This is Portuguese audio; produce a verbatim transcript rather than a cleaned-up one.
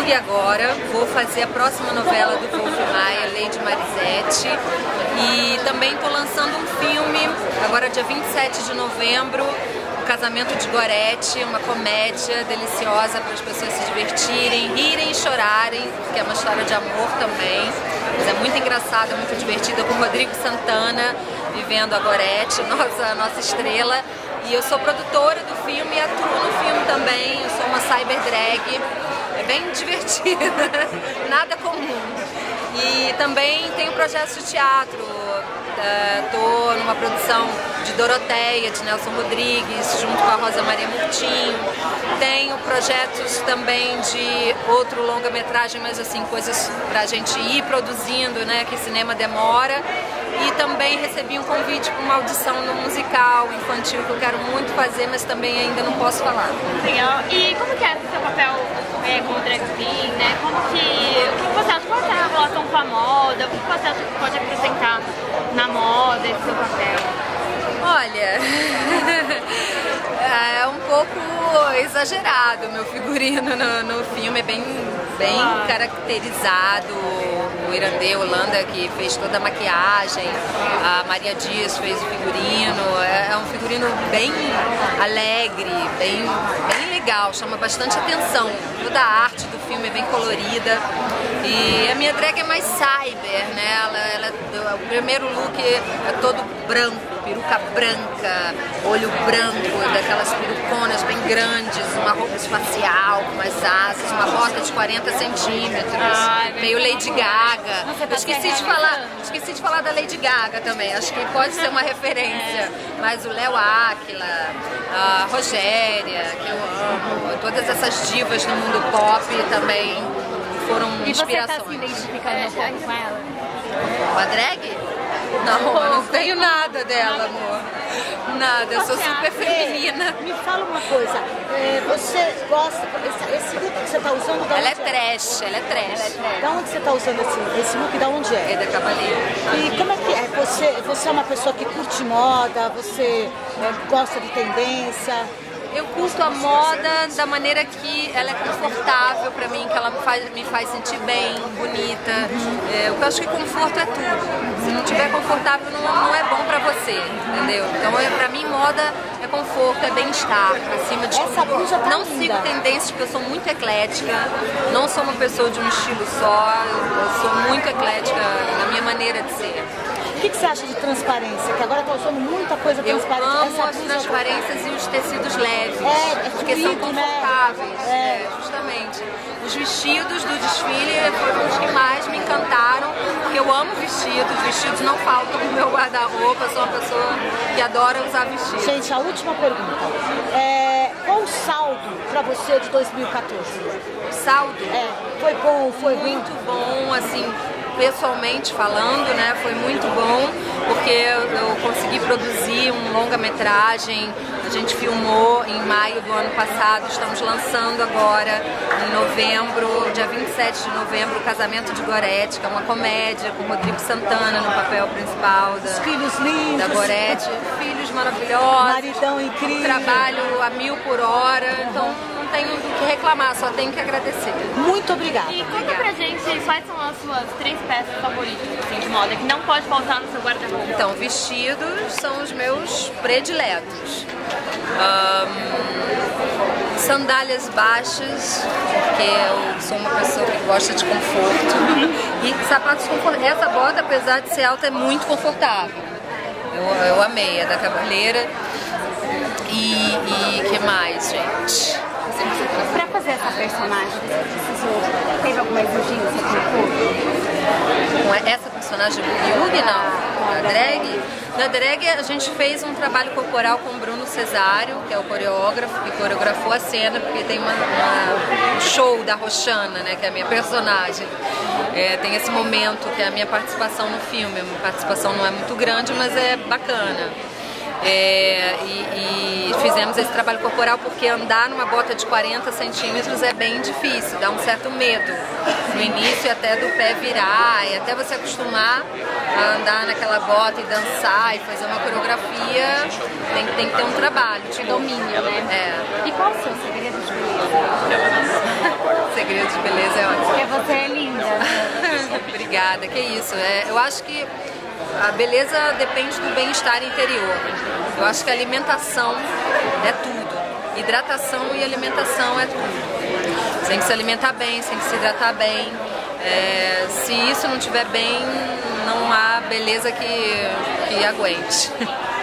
e agora vou fazer a próxima novela do Wolf Maia, Lady Marisette, e também estou lançando um filme, agora dia vinte e sete de novembro, O Casamento de Gorete, uma comédia deliciosa para as pessoas se divertirem, rirem e chorarem, porque é uma história de amor também, mas é muito engraçada, muito divertida, com o Rodrigo Santana vivendo a Gorete, nossa, nossa estrela. E eu sou produtora do filme e atuo no filme também, eu sou uma cyber drag, é bem divertida, nada comum. E também tenho projetos de teatro, estou uh, numa produção de Doroteia, de Nelson Rodrigues, junto com a Rosa Maria Murtinho. Tenho projetos também de outro longa-metragem, mas assim, coisas pra gente ir produzindo, né, que cinema demora. E também recebi um convite para uma audição no musical infantil que eu quero muito fazer, mas também ainda não posso falar. Legal. E como que é o seu papel é, como drag queen, né? Como que, o que você acha? Qual é a relação com a moda? O que você acha que pode acrescentar na moda esse seu papel? Olha, é um pouco exagerado o meu figurino no, no filme, é bem, bem caracterizado. O Irandê Holanda que fez toda a maquiagem, a Maria Dias fez o figurino, é um figurino bem alegre, bem, bem legal, chama bastante atenção. Toda a arte do filme é bem colorida e a minha drag é mais cyber, né? Ela, ela, o primeiro look é todo branco, peruca branca, olho branco, daquelas peruconas bem grandes, uma roupa espacial com umas asas, uma bota de quarenta centímetros, ah, meio Lady Gaga. Eu esqueci de falar, esqueci de falar da Lady Gaga também, acho que pode ser uma referência, mas o Léo Áquila, a Rogéria, que eu amo, todas essas divas do mundo pop também foram inspirações. E você tá se identificando um pouco com ela? Com a drag? Não, eu não tenho nada dela, amor. Nada, eu sou super feminina. Me fala uma coisa, é, você gosta, esse, esse look que você está usando, da ela onde é trash, ela é trash. Da onde você está usando esse, esse look, da onde é? É da Cavaleira. E como é que é? Você, você é uma pessoa que curte moda, você é, gosta de tendência? Eu curto a moda da maneira que ela é confortável pra mim, que ela me faz, me faz sentir bem, bonita. É, eu acho que conforto é tudo. Se não tiver confortável, não, não é bom pra você, entendeu? Então, é, pra mim, moda é conforto, é bem-estar, acima de Essa blusa tá Não linda. sigo tendências, porque eu sou muito eclética, não sou uma pessoa de um estilo só, eu sou muito eclética na minha maneira de ser. O que, que você acha de transparência? Que agora está usando muita coisa Eu transparente. amo Essa as blusa transparências e os tecidos leves, É, é porque são fluido, né? confortáveis, É. é, justamente. Os vestidos do desfile foram os que mais me encantaram, porque eu amo vestidos, os vestidos não faltam no meu guarda-roupa, sou uma pessoa que adora usar vestidos. Gente, a última pergunta. É, qual o saldo para você de dois mil e quatorze? O saldo É, foi bom, foi ruim? muito bom, assim, pessoalmente falando, né, foi muito bom, porque eu consegui produzir um longa-metragem, a gente filmou em maio do ano passado, estamos lançando agora em novembro, dia vinte e sete de novembro, O Casamento de Gorete, que é uma comédia com o Rodrigo Santana no papel principal da, Os filhos lindos. da Gorete, filhos maravilhosos, Maridão incrível. trabalho a mil por hora, então não tenho do que reclamar, só tenho que agradecer. Muito obrigada. E conta pra gente quais são as suas três peças favoritas assim, de moda, que não pode faltar no seu guarda-roupa. Então, vestidos são os meus prediletos. Um, sandálias baixas, porque eu sou uma pessoa que gosta de conforto. E sapatos confortáveis. Essa bota, apesar de ser alta, é muito confortável. Eu, eu amei, é da Cavaleira. E, e que mais, gente? Pra fazer essa personagem, você precisou, teve alguma exigência com o corpo? Com essa personagem do Yugi, não? Na drag? Na drag a gente fez um trabalho corporal com o Bruno Cesário, que é o coreógrafo, que coreografou a cena, porque tem uma, uma, um show da Roxana, né, que é a minha personagem. É, tem esse momento que é a minha participação no filme, a minha participação não é muito grande, mas é bacana. É, e, e fizemos esse trabalho corporal porque andar numa bota de quarenta centímetros é bem difícil, dá um certo medo no início, até do pé virar e até você acostumar a andar naquela bota e dançar e fazer uma coreografia, tem, tem que ter um trabalho. De domínio, né? É. E qual o seu segredo de beleza? Segredo de beleza é ótimo. Porque você é linda. Obrigada, que isso. É, eu acho que a beleza depende do bem-estar interior. Eu acho que a alimentação é tudo. Hidratação e alimentação é tudo. Você tem que se alimentar bem, você tem que se hidratar bem. É, se isso não estiver bem, não há beleza que, que aguente.